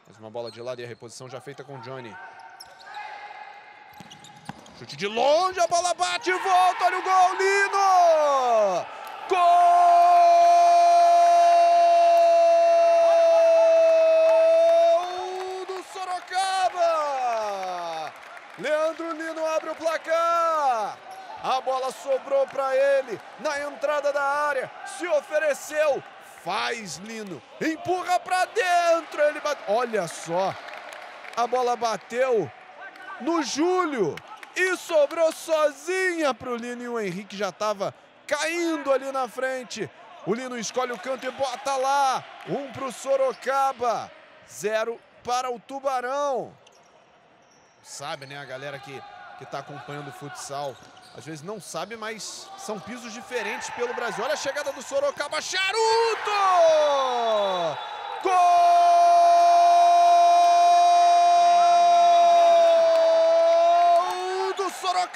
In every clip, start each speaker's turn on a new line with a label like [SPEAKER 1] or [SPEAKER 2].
[SPEAKER 1] Mais uma bola de lado e a reposição já feita com o Johnny. Chute de longe, a bola bate e volta, olha o gol, Lino! Gol do Sorocaba! Leandro Lino abre o placar. A bola sobrou para ele na entrada da área, se ofereceu, faz Lino, empurra para dentro, ele bate. Olha só, a bola bateu no Júlio e sobrou sozinha para o Lino, e o Henrique já estava caindo ali na frente. O Lino escolhe o canto e bota lá. 1 para o Sorocaba, 0 para o Tubarão. Sabe, né, a galera que está acompanhando o futsal, às vezes não sabe, mas são pisos diferentes pelo Brasil. Olha a chegada do Sorocaba, Charuto! Gol do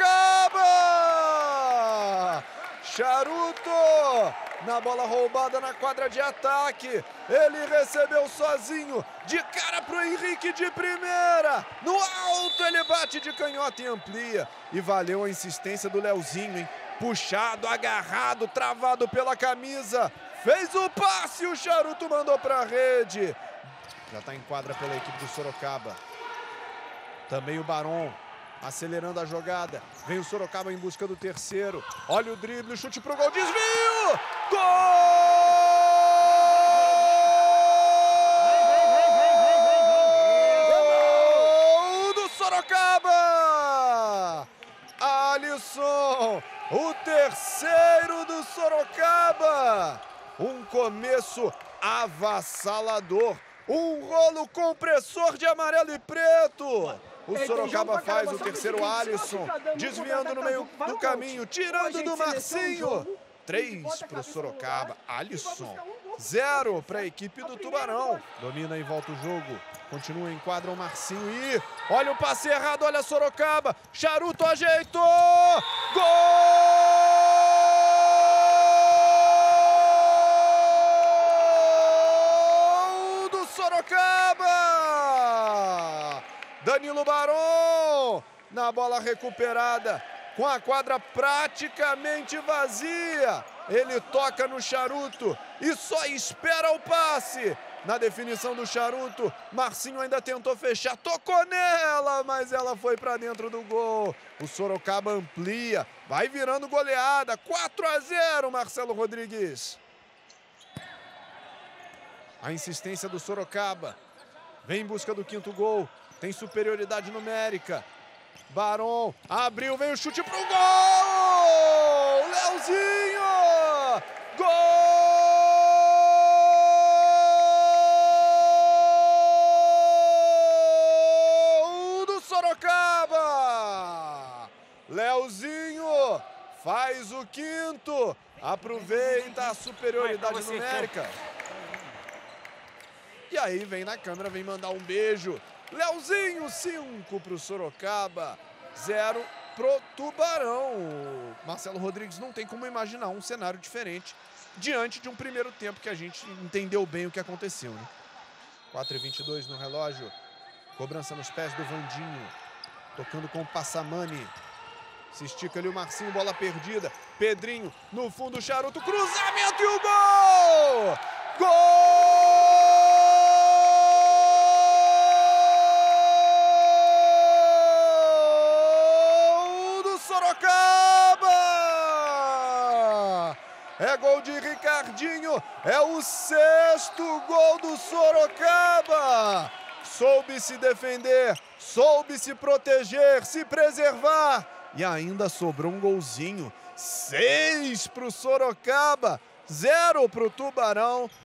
[SPEAKER 1] Sorocaba! Charuto! Na bola roubada na quadra de ataque, ele recebeu sozinho, de cara pro Henrique de primeira, no alto ele bate de canhota e amplia, e valeu a insistência do Leozinho, hein? Puxado, agarrado, travado pela camisa, fez o passe, o Charuto mandou pra rede, já tá em quadra pela equipe do Sorocaba, também o Barão. Acelerando a jogada, vem o Sorocaba em busca do terceiro, olha o drible, o chute pro gol, desvio, gol do Sorocaba, Alisson, o terceiro do Sorocaba, um começo avassalador, um rolo compressor de amarelo e preto. O Sorocaba faz o terceiro, Alisson, desviando no meio do caminho, tirando do Marcinho. 3 para o Sorocaba, Alisson. 0 para a equipe do Tubarão. Domina e volta o jogo. Continua em quadra o Marcinho e olha o passe errado, olha Sorocaba. Charuto ajeitou. Gol do Sorocaba! Danilo Barão, na bola recuperada, com a quadra praticamente vazia. Ele toca no Charuto e só espera o passe. Na definição do Charuto, Marcinho ainda tentou fechar, tocou nela, mas ela foi para dentro do gol. O Sorocaba amplia, vai virando goleada, 4-0, Marcelo Rodrigues. A insistência do Sorocaba, vem em busca do 5º gol. Tem superioridade numérica. Barão abriu, vem o chute pro gol! Leozinho! Gol do Sorocaba! Leozinho faz o 5º. Aproveita a superioridade numérica. E aí vem na câmera, vem mandar um beijo. Leozinho, 5 para o Sorocaba, 0 pro Tubarão. Marcelo Rodrigues não tem como imaginar um cenário diferente diante de um primeiro tempo que a gente entendeu bem o que aconteceu, né? 4:22 no relógio, cobrança nos pés do Vandinho, tocando com o Passamani. Se estica ali o Marcinho, bola perdida. Pedrinho, no fundo, Charuto, cruzamento e o gol! É gol de Ricardinho, é o 6º gol do Sorocaba. Soube se defender, soube se proteger, se preservar. E ainda sobrou um golzinho. 6 para o Sorocaba, 0 para o Tubarão.